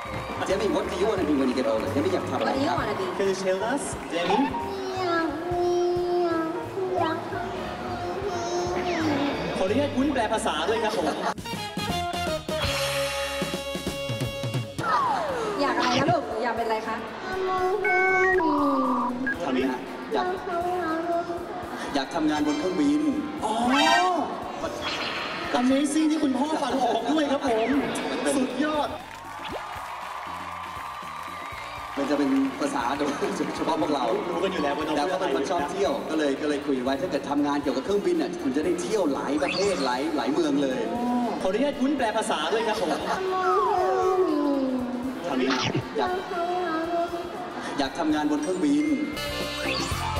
Demi, what do you want to be when you get older? Demi อยากทำอะไร What do ค you รับ want to be? Can you tell us, Demi? ขออนุญาตวุ้นแปลภาษาด้วยครับผมอยากอะไรนะลูกอยากเป็นอะไรคะทำนะอยากทำงานบนเครื่องบินอ๋อ Amazing ที่คุณพ่อฟังออกด้วยครับผม สุดยอดมันจะเป็นภาษาโดยเฉพาะพวกเรารู้กันอยู่แล้วว่าน้องแต่ว่าเป็นคนชอบเที่ยวก็เลยคุยไว้ถ้าเกิดทำงานเกี่ยวกับเครื่องบินเนี่ยคุณจะได้เที่ยวหลายประเทศหลายเมืองเลยขออนุญาตวุ้นแปลภาษาด้วยครับผมทำนะอยากทำงานบนเครื่องบิน